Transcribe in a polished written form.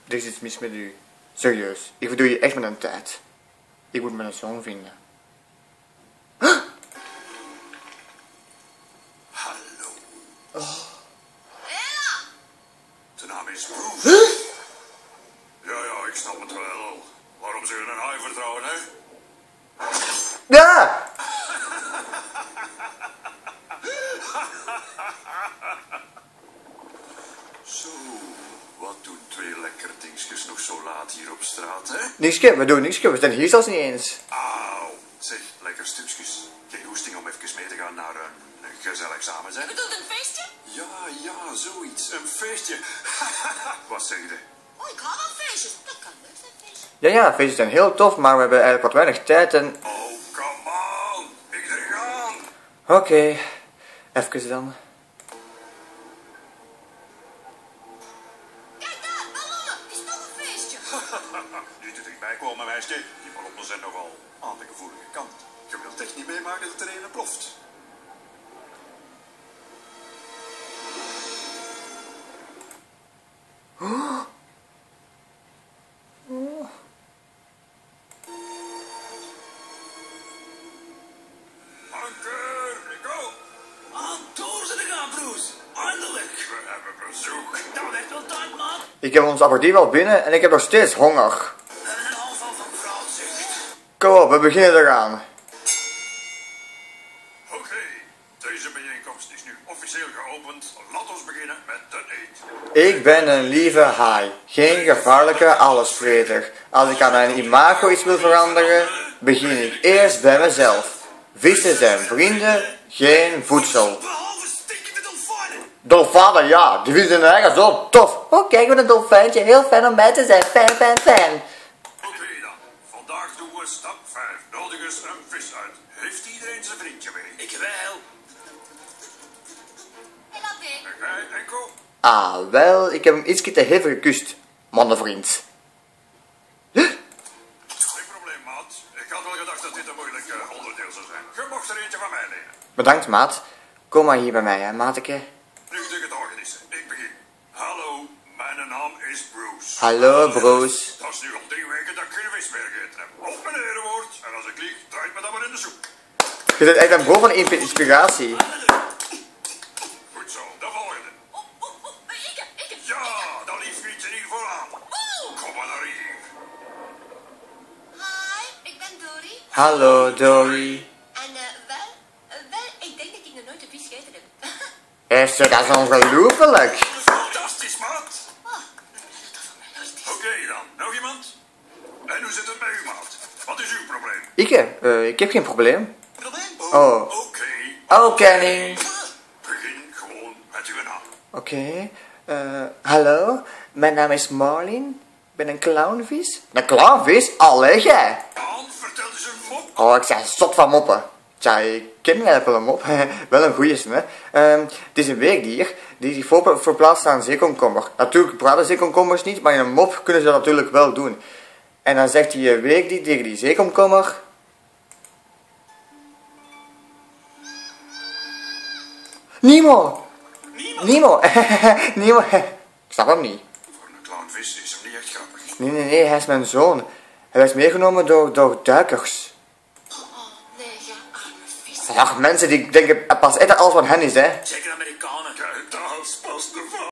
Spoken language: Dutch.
Er is iets mis met u. Serieus, ik verdoe je echt met een tijd. Ik moet mijn zoon vinden. Hallo. Oh. De naam is Bruce. Ja, ik snap het wel. Waarom zou je een haai vertrouwen, hè? Ja! Zo, wat doen twee lekker dingetjes nog zo laat hier op straat, hè? Niksje, we doen niksje, we zijn hier zelfs niet eens. Auw, zeg, lekker stukjes. Geen hoesting om even mee te gaan naar een gezellig samen zijn. Bedoelt een feestje? Ja, zoiets. Een feestje. Wat zeg je? Oh, ik hou van feestjes. Dat kan leuk zijn, feestje. Ja, feestjes zijn heel tof, maar we hebben eigenlijk wat weinig tijd en... Oh, come on. Ik er gaan. Oké, even dan. Kijk daar, ballonnen. Het is nog een feestje. Niet te dichtbij komen, meisje. Die ballonnen zijn nogal aan de gevoelige kant. Je wilt echt niet meemaken dat er een ploft. Anker, go! Aan door zijn gaan, Bruce. Eindelijk. We hebben bezoek. Dat werd wel tijd, man. Ik heb ons appartief al binnen en ik heb nog steeds honger. We hebben een aanval van vrouwzucht. Kom op, we beginnen eraan. Oké, deze bijeenkomst is nu officieel geopend. Laat ons beginnen met de eet. Ik ben een lieve haai, geen gevaarlijke allesvreter. Als ik aan mijn imago iets wil veranderen, begin ik eerst bij mezelf. Vissen zijn vrienden, geen voedsel. Behalve stinkende dolfijnen. Dolfijnen, ja, die vinden hun eigen zo tof. Oh, kijk wat een dolfijntje, heel fijn om bij te zijn, fijn. Oké dan, vandaag doen we stap 5. Nodig eens een vis uit. Heeft iedereen zijn vriendje mee? Ik wel. En dat ding. En jij, Enko? Ah, wel, ik heb hem ietsje te hevig gekust, mannenvriend. Geen probleem, maat. Ik had wel gedacht dat dit een moeilijk onderdeel zou zijn. Je mocht er eentje van mij lenen. Bedankt, maat. Kom maar hier bij mij, hè, maateke. Nu de getuigenissen. Ik begin. Hallo, mijn naam is Bruce. Hallo, Bruce. Dat is nu al 3 weken dat ik geen vis meer gegeten heb. Op mijn erewoord. En als ik lieg, draait me dan maar in de soep. Je bent echt een bron van inspiratie. Goed zo, de volgende. Ik. Ja, dat lief vriendje hier vooraan. Kom maar naar hier. Hi, ik ben Dory. Hallo, Dory. En wel, ik denk dat ik nog nooit een vis gegeten heb. Is dat is ongelooflijk? Fantastisch, maat. Oh, dat dat voor mij nooit is. Oké dan, nog iemand? En hoe zit het met u, maat? Wat is uw probleem? Ik heb geen probleem. Probleem? Oh. Oké. Oh, Kenny. Begin gewoon met uw naam. Oké. Hallo, mijn naam is Marlin. Ik ben een clownvis. Een clownvis? Allee, jij. Aan, vertel eens een mop. Oh, ik zei zot van moppen. Tja, ik ken eigenlijk wel een mop. Wel een goeie, hè. Het is een weekdier die zich verplaatst naar een zeekomkommer. Natuurlijk praten zeekomkommers niet, maar in een mop kunnen ze dat natuurlijk wel doen. En dan zegt die weekdier tegen die zeekomkommer... Nemo! Nemo! Nemo! Ik snap hem niet. Voor een clownvis is hem niet echt grappig. Nee, hij is mijn zoon. Hij is meegenomen door duikers. Oh, nee, ja, arme vis. Ja, mensen die denken pas echt dat alles van hen is, hè. Zeker Amerikanen. Kijk,